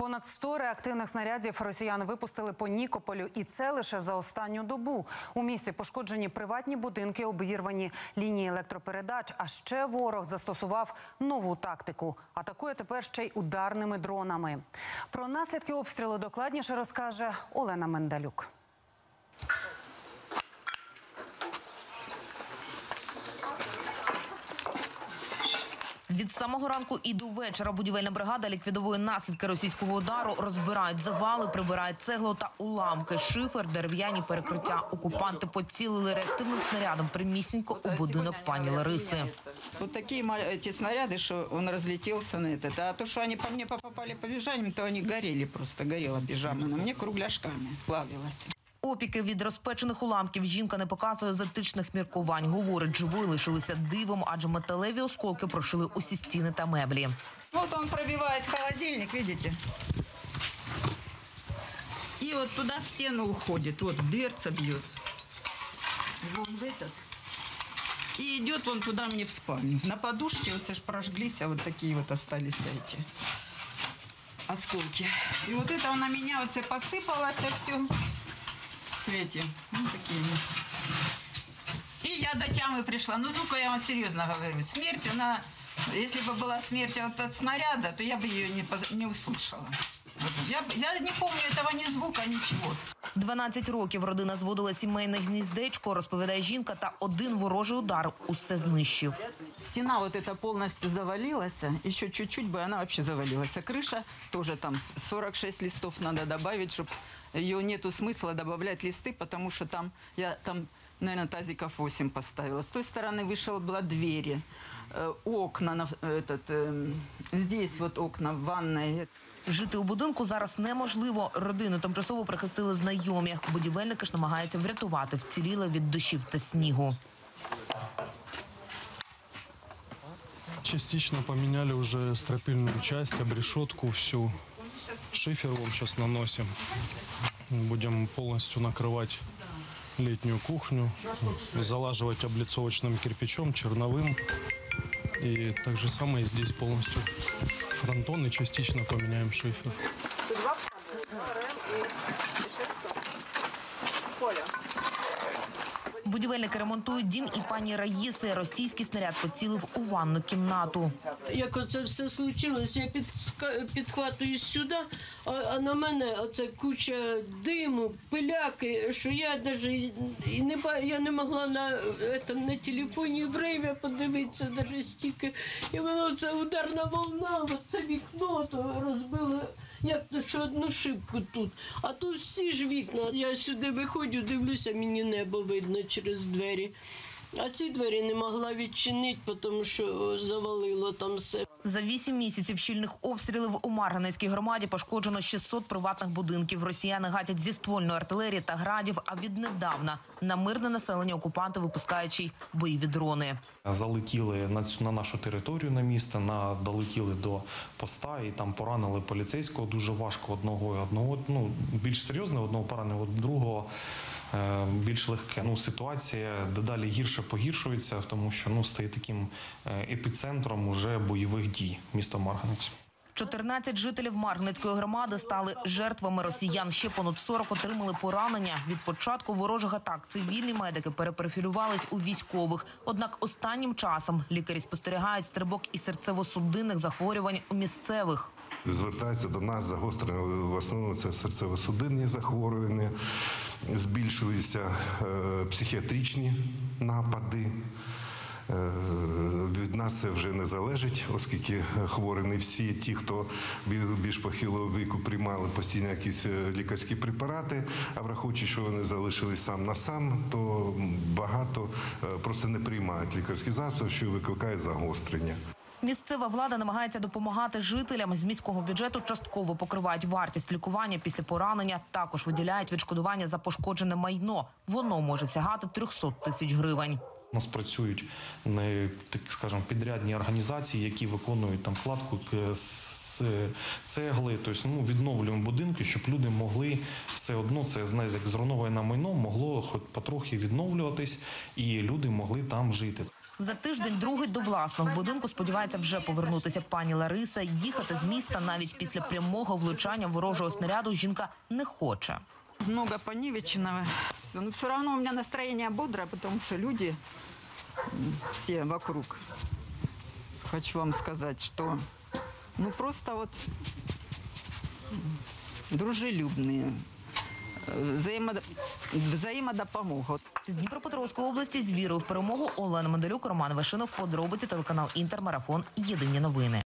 Понад 100 реактивних снарядів росіяни випустили по Нікополю, і це лише за останню добу. У місті пошкоджені приватні будинки, обірвані лінії електропередач, а ще ворог застосував нову тактику. Атакує тепер ще й ударними дронами. Про наслідки обстрілу докладніше розкаже Олена Мендалюк. Від самого ранку і до вечора будівельна бригада ліквідовує наслідки російського удару, розбирають завали, прибирають цеглу та уламки, шифер, дерев'яні перекриття. Окупанти поцілили реактивним снарядом прямісінько у будинок пані Лариси. Вот такие эти снаряды, что он разлетелся на этот. А то, что они по мне попали по пижаме, то они горели просто, горела пижама. На мне кругляшками плавилась. Опіки від розпечених уламків жінка не показує затишних міркувань. Говорить, живою лишилися дивом, адже металеві осколки прошили усі стіни та меблі. Вот он пробивает холодильник, видите? И вот туда в стену уходит, вот дверца бьет. Вон в этот. И идет он туда мне в спальню. На подушке вот ж прожглись, а вот такие вот остались эти осколки. И вот это на меня вот посыпалось все. Эти, вот такие. И я до тямы пришла. Ну, звука, я вам серьезно говорю. Смерть, она, если бы была смерть от снаряда, то я бы ее не услышала. Я не помню этого ни звука, ничего. 12 років родина зводила сімейне гніздечко, розповідає жінка, та один ворожий удар усе знищив. Стена вот эта полностью завалилась, еще чуть-чуть бы она вообще завалилась. А крыша тоже там 46 листов надо добавить, чтобы ее нету смысла добавлять листы, потому что я там, наверное, тазиков 8 поставила. С той стороны было двери, окна, здесь вот окна в ванной. Жити у будинку зараз неможливо. Родину тимчасово прихистили знайомі. Будівельники ж намагаються врятувати вціліле від дощів та снігу. Частично поменяли уже стропильную часть, обрешетку всю. Шифер вон сейчас наносим. Будем полностью накрывать летнюю кухню, залаживать облицовочным кирпичом, черновым. И так же самое и здесь полностью фронтон и частично поменяем шифер. Будівельники ремонтують дім і пані Раїси. Російський снаряд поцілив у ванну кімнату. Як оце все случилось, я підхватую сюди, а на мене оце куча диму, пиляки, що я не могла на телефоні время подивитися, навіть стільки. І воно, це ударна волна, це вікно то розбило. Як то, що одну шибку тут, а тут всі ж вікна. Я сюди виходжу, дивлюся, мені небо видно через двері. А ці двері не могла відчинити, тому що завалило там все. За 8 місяців щільних обстрілів у Марганецькій громаді пошкоджено 600 приватних будинків. Росіяни гатять зі ствольної артилерії та градів, а віднедавна на мирне населення окупанти випускаючи бойові дрони. Залетіли на нашу територію, на місто, долетіли до поста і там поранили поліцейського дуже важко одного більш серйозно, одного поранили, другого більш легке. Ситуація дедалі гірше погіршується, тому що стає таким епіцентром уже бойових дій місто Марганець. 14 жителів Марганецької громади стали жертвами росіян. Ще понад 40 отримали поранення. Від початку ворожих атак цивільні медики перепрофілювались у військових. Однак останнім часом лікарі спостерігають стрибок і серцево-судинних захворювань у місцевих. Звертаються до нас загострені, в основному це серцево-судинні захворювання, збільшилися психіатричні напади. Від нас це вже не залежить, оскільки хворі не всі. Ті, хто більш похилого віку приймали постійно якісь лікарські препарати, а враховуючи, що вони залишились сам на сам, то багато просто не приймають лікарські засоби, що викликає загострення. Місцева влада намагається допомагати жителям. З міського бюджету частково покривають вартість лікування після поранення. Також виділяють відшкодування за пошкоджене майно. Воно може сягати 300 тисяч гривень. У нас працюють, так скажемо, підрядні організації, які виконують там кладку з цегли, тобто відновлюємо будинки, щоб люди могли все одно, це як зруйноване майно, могло хоч потрохи відновлюватись і люди могли там жити. За тиждень другий до власного будинку сподівається вже повернутися пані Лариса. Їхати з міста навіть після прямого влучання ворожого снаряду жінка не хоче. Много поневеченного. Но все равно у меня настроение бодрое, потому что люди все вокруг, хочу вам сказать, что просто вот дружелюбные, взаимодопомога. З Дніпропетровської області з вірою в перемогу Олена Медалюк, Роман Вишинов. Подробиці телеканал Інтермарафон. Єдині новини.